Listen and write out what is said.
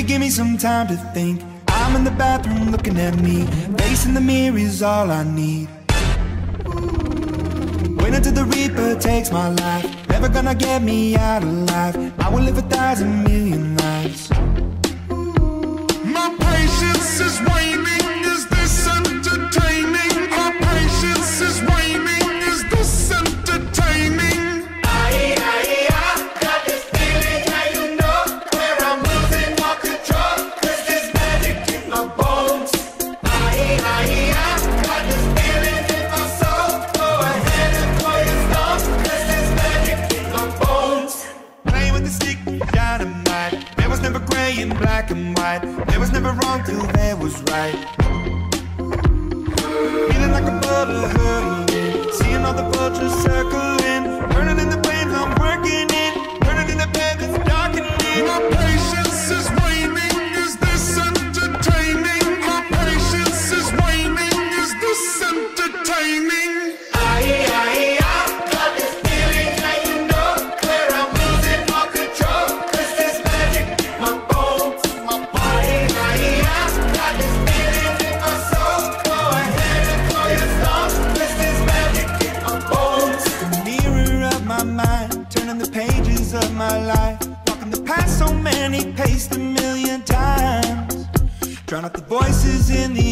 give me some time to think. I'm in the bathroom looking at me. Facing the mirror is all I need. Wait until the Reaper takes my life. Never gonna get me out alive. I will live 1,000,000,000 lives. My patience is waning. Is this entertaining? My patience is waning. Is this entertaining? Got this feeling, yeah, you know, where I'm losing all control. 'Cause there's magic in my bones. Got this feeling in my soul. Go ahead and pour your stone. 'Cause there's magic in my bones. Playing with the stick, dynamite. There was never gray and black and white. There was never wrong till there was right. Feeling like a butter hurtling. Seeing all the vultures circling. Burning in the flames, I'm working it. Burning in the bed that's darkening. My patience is waning. Is this entertaining? My patience is waning. Is this entertaining? Got this feeling, yeah, you know, where I'm losing all control. 'Cause there's magic in my bones. Got this feeling in my soul. Go ahead and pour your stone. 'Cause there's magic in my bones. The mirror of my mind, turning the pages of my life. Walking the path so many paced 1,000,000 times. Drown out the voices in the